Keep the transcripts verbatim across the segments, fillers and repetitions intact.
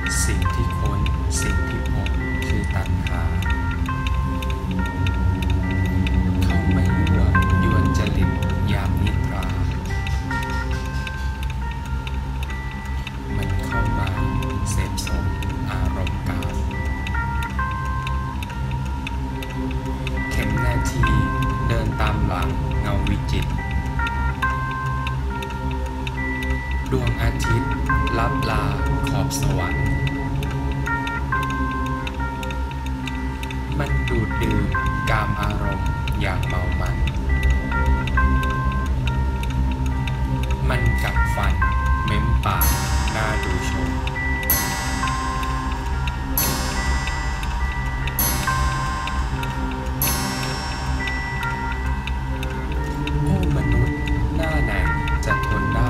สิ่งที่ค้นสิ่งที่พบคือตัณหาเขาไม่ยั่วยวนจริตยามนิทรามันเข้ามาเสพสมอารมณ์กายเข็มนาทีเดินตามหลังเงาวิจิตรดวงอาทิตย์ลับลาขอบสวรรค์มันดูดดื่มกามอารมณ์อย่างเมามันมันกัดฟันเม้มปากน่าดูชมโอ้มนุษย์หน้าไหนจะทนได้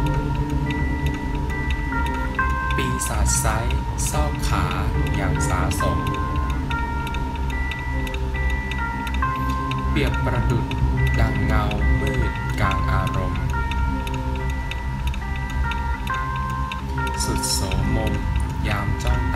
ปีศาจไซส์ซอกขาอย่างสาสมเปรียบประดุจดังเงามืดกลางอารมณ์สุดโสมมยามจ้อง